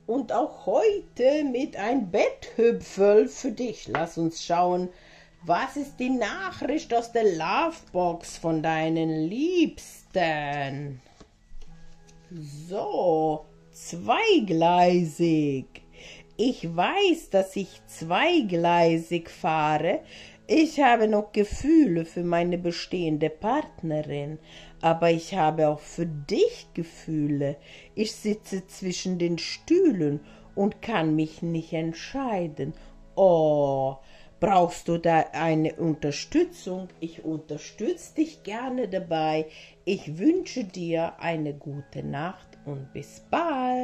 und auch heute mit ein Betthüpfel für dich. Lass uns schauen, was ist die Nachricht aus der Lovebox von deinen Liebsten? So, zweigleisig. Ich weiß, dass ich zweigleisig fahre. Ich habe noch Gefühle für meine bestehende Partnerin, aber ich habe auch für dich Gefühle. Ich sitze zwischen den Stühlen und kann mich nicht entscheiden. Oh, brauchst du da eine Unterstützung? Ich unterstütze dich gerne dabei. Ich wünsche dir eine gute Nacht und bis bald.